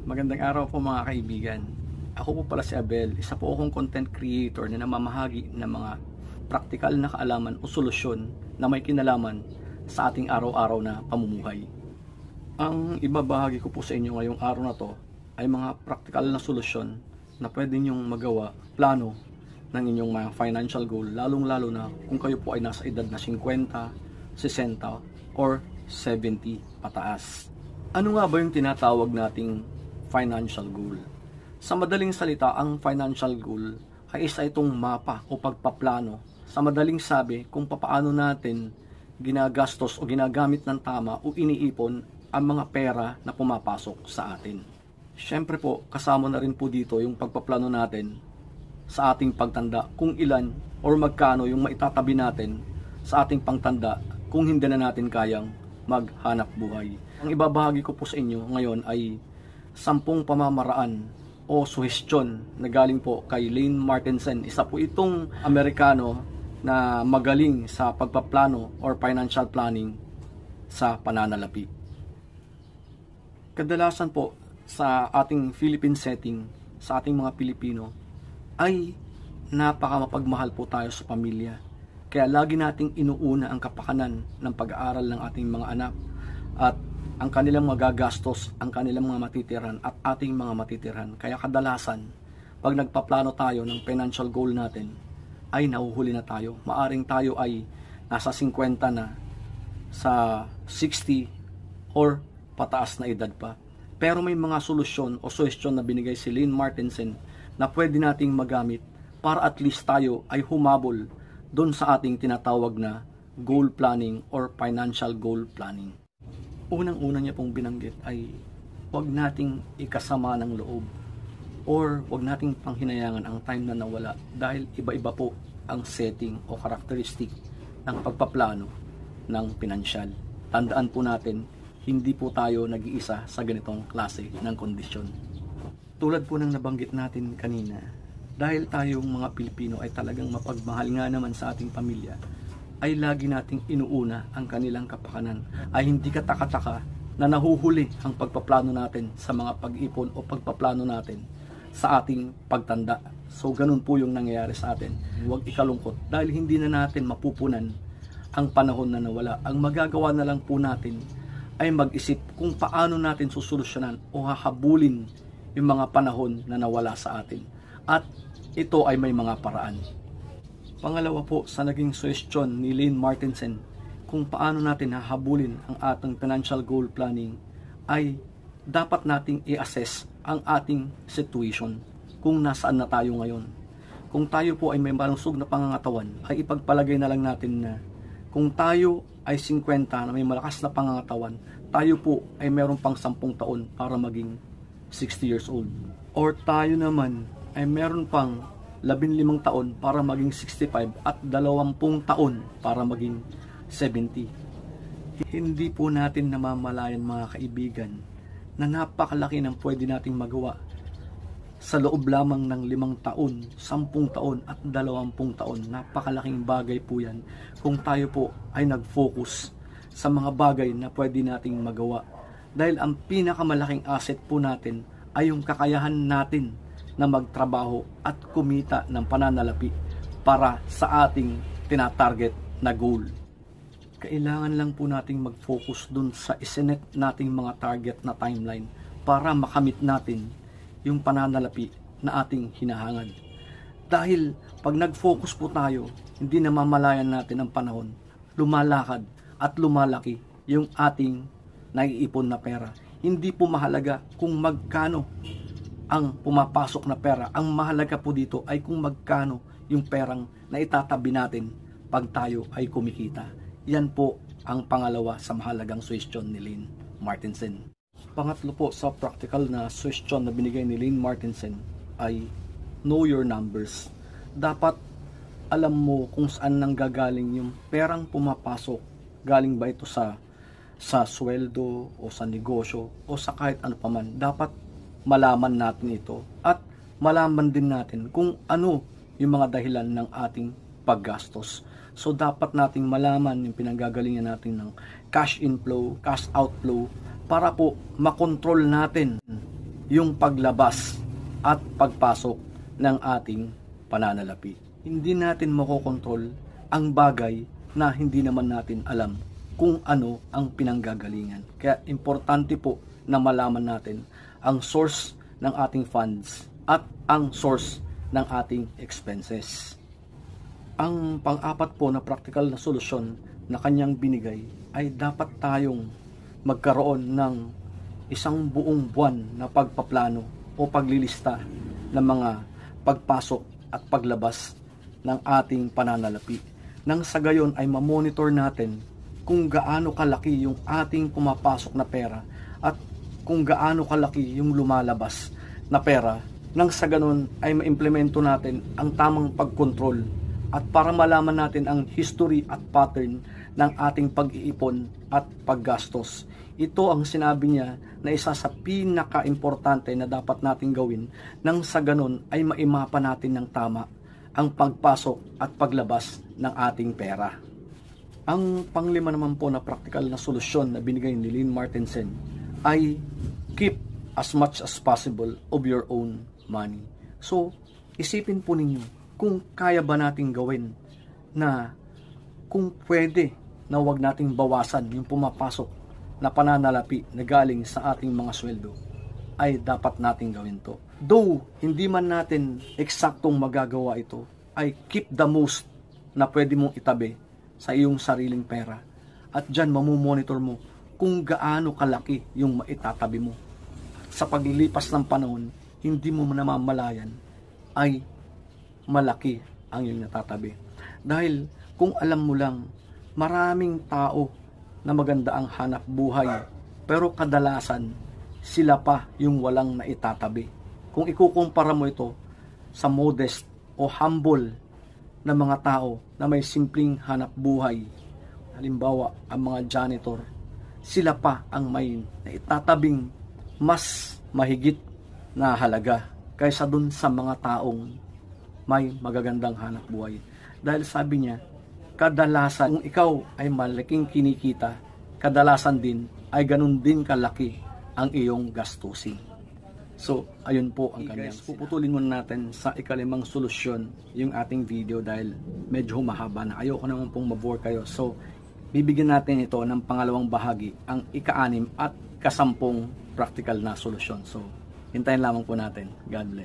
Magandang araw po mga kaibigan. Ako po pala si Abel, isa po akong content creator na namamahagi ng mga praktikal na kaalaman o solusyon na may kinalaman sa ating araw-araw na pamumuhay. Ang ibabahagi ko po sa inyo ngayong araw na to ay mga praktikal na solusyon na pwede nyong magawa, plano ng inyong mga financial goal, lalong-lalo na kung kayo po ay nasa edad na 50, 60 or 70 pataas. Ano nga ba yung tinatawag nating financial goal? Sa madaling salita, ang financial goal ay isa itong mapa o pagpaplano. Sa madaling sabi, kung paano natin ginagastos o ginagamit ng tama o iniipon ang mga pera na pumapasok sa atin. Siyempre po, kasama na rin po dito yung pagpaplano natin sa ating pagtanda, kung ilan or magkano yung maitatabi natin sa ating pangtanda kung hindi na natin kayang maghanap buhay. Ang ibabahagi ko po sa inyo ngayon ay 10 pamamaraan o suhestyon na galing po kay Lane Martinson. Isa po itong Amerikano na magaling sa pagpaplano or financial planning sa pananalapi. Kadalasan po sa ating Philippine setting, sa ating mga Pilipino, ay napakamapagmahal po tayo sa pamilya. Kaya lagi nating inuuna ang kapakanan ng pag-aaral ng ating mga anak at ang kanilang magagastos, ang kanilang mga matitirhan at ating mga matitirhan. Kaya kadalasan, pag nagpaplano tayo ng financial goal natin, ay nahuhuli na tayo. Maaring tayo ay nasa 50 na, sa 60 or pataas na edad pa. Pero may mga solusyon o suhestyon na binigay si Lane Martinson na pwede nating magamit para at least tayo ay humabol doon sa ating tinatawag na goal planning or financial goal planning. Unang-una niya pong binanggit ay huwag nating ikasama ng loob or huwag nating panghinayangan ang time na nawala dahil iba-iba po ang setting o karakteristik ng pagpaplano ng pinansyal. Tandaan po natin, hindi po tayo nag-iisa sa ganitong klase ng kondisyon. Tulad po ng nabanggit natin kanina, dahil tayong mga Pilipino ay talagang mapagmahal nga naman sa ating pamilya, ay lagi nating inuuna ang kanilang kapakanan. Ay hindi kataka-taka na nahuhuli ang pagpaplano natin sa mga pag-ipon o pagpaplano natin sa ating pagtanda. So ganun po yung nangyayari sa atin. Huwag ikalungkot dahil hindi na natin mapupunan ang panahon na nawala. Ang magagawa na lang po natin ay mag-isip kung paano natin susolusyonan o hahabulin yung mga panahon na nawala sa atin. At ito ay may mga paraan. Pangalawa po sa naging suhestyon ni Lane Martinson kung paano natin hahabulin ang ating financial goal planning ay dapat nating i-assess ang ating situation kung nasaan na tayo ngayon. Kung tayo po ay may malusog na pangangatawan ay ipagpalagay na lang natin na kung tayo ay 50 na may malakas na pangangatawan, tayo po ay meron pang 10 taon para maging 60 years old. Or tayo naman ay meron pang 15 taon para maging 65 at 20 taon para maging 70. Hindi po natin namamalayan mga kaibigan na napakalaki ng pwede nating magawa sa loob lamang ng 5 taon, 10 taon at 20 taon. Napakalaking bagay po yan kung tayo po ay nag-focus sa mga bagay na pwede nating magawa. Dahil ang pinakamalaking asset po natin ay yung kakayahan natin na magtrabaho at kumita ng pananalapi para sa ating tinatarget na goal. Kailangan lang po nating mag-focus dun sa isinet nating mga target na timeline para makamit natin yung pananalapi na ating hinahangad. Dahil pag nag-focus po tayo, hindi namamalayan natin ang panahon, lumalakad at lumalaki yung ating naiipon na pera. Hindi po mahalaga kung magkano ang pumapasok na pera. Ang mahalaga po dito ay kung magkano yung perang na itatabi natin pag tayo ay kumikita. Yan po ang pangalawa sa mahalagang suhestyon ni Lane Martinson. Pangatlo po sa practical na suhestyon na binigay ni Lane Martinson ay know your numbers. Dapat alam mo kung saan nanggagaling yung perang pumapasok. Galing ba ito sa sweldo o sa negosyo o sa kahit ano paman. Dapat malaman natin ito at malaman din natin kung ano yung mga dahilan ng ating paggastos. So dapat nating malaman yung pinanggagalingan natin ng cash inflow, cash outflow para po makontrol natin yung paglabas at pagpasok ng ating pananalapi. Hindi natin makokontrol ang bagay na hindi naman natin alam kung ano ang pinanggagalingan. Kaya importante po na malaman natin ang source ng ating funds at ang source ng ating expenses. Ang pang-apat po na practical na solusyon na kanyang binigay ay dapat tayong magkaroon ng isang buong buwan na pagpaplano o paglilista ng mga pagpasok at paglabas ng ating pananalapi. Nang sa gayon ay mamonitor natin kung gaano kalaki yung ating pumapasok na pera at kung gaano kalaki yung lumalabas na pera. Nang sa ganon ay maimplemento natin ang tamang pagkontrol at para malaman natin ang history at pattern ng ating pag-iipon at paggastos. Ito ang sinabi niya na isa sa pinaka-importante na dapat nating gawin nang sa ganon ay maimapa natin ng tama ang pagpasok at paglabas ng ating pera. Ang panglima naman po na practical na solusyon na binigay ni Lynn Martensen ay keep as much as possible of your own money. So, isipin po ninyo kung kaya ba nating gawin na kung pwede na wag nating bawasan yung pumapasok na pananalapi na galing sa ating mga sweldo, ay dapat nating gawin to. Though hindi man natin eksaktong magagawa ito, ay keep the most na pwede mong itabi sa iyong sariling pera. At dyan mamumonitor mo kung gaano kalaki yung maitatabi mo. Sa paglilipas ng panahon, hindi mo namamalayan ay malaki ang iyong natatabi. Dahil kung alam mo lang, maraming tao na maganda ang hanap buhay, pero kadalasan sila pa yung walang naitatabi. Kung ikukumpara mo ito sa modest o humble na mga tao na may simpleng hanap buhay, halimbawa ang mga janitor, sila pa ang may naitatabing mas mahigit na halaga kaysa dun sa mga taong may magagandang hanap buhay. Dahil sabi niya, kadalasan kung ikaw ay malaking kinikita, kadalasan din ay ganun din kalaki ang iyong gastusin. So, ayun po ang kanyang. Puputulin muna natin sa ikalimang solusyon yung ating video dahil medyo mahaba na. Ayoko naman pong mabore kayo. So, bibigyan natin ito ng pangalawang bahagi, ang ika-6 at ika-10 practical na solusyon. So, hintayin lamang po natin. God bless.